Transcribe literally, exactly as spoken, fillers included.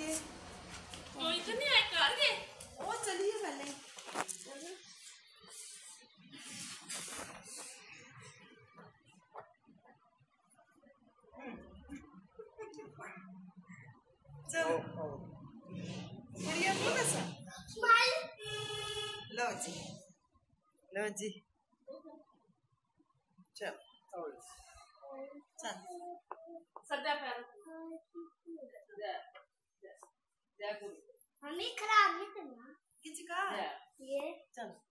तो इतने आए कर गए ओ चलिए पहले चलो बढ़िया बोला सा लो जी लो जी चल चल सदा पैर सदा सदा हमें खराब नहीं करना किसका ये चल